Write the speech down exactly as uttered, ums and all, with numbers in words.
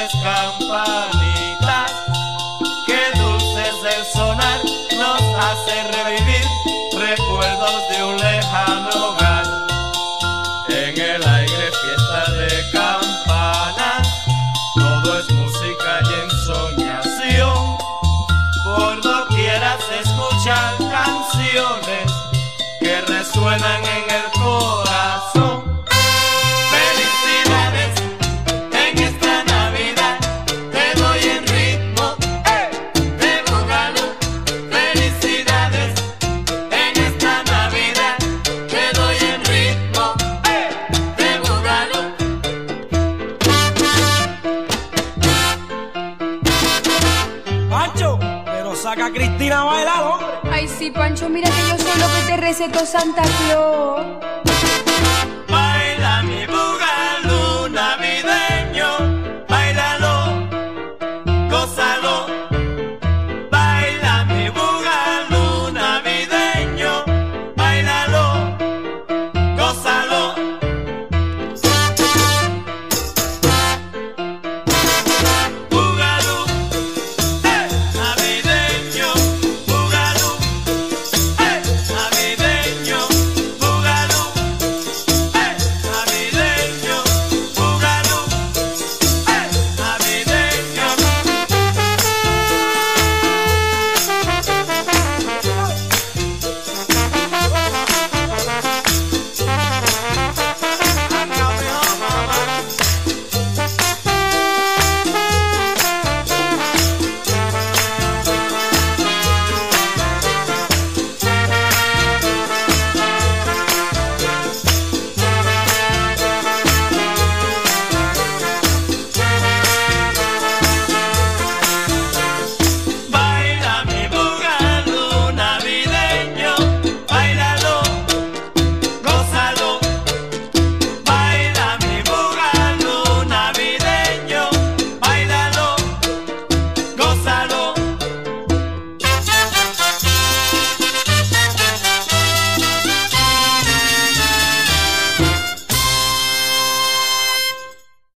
tienes campanita, que dulces el sonar nos hace revivir recuerdos de un lejano hogar. En el aire fiesta de campanas, todo es música y ensoñación. Por doquiera se escuchan canciones que resuenan en el corazón. Felicidades en esta Navidad, te doy en ritmo de bugalú. Felicidades en esta Navidad, te doy en ritmo de bugalú. Pancho, pero saca a Cristina a bailar, hombre. Ay, sí, Pancho, mira que yo soy lo que te recetó Santa Claus.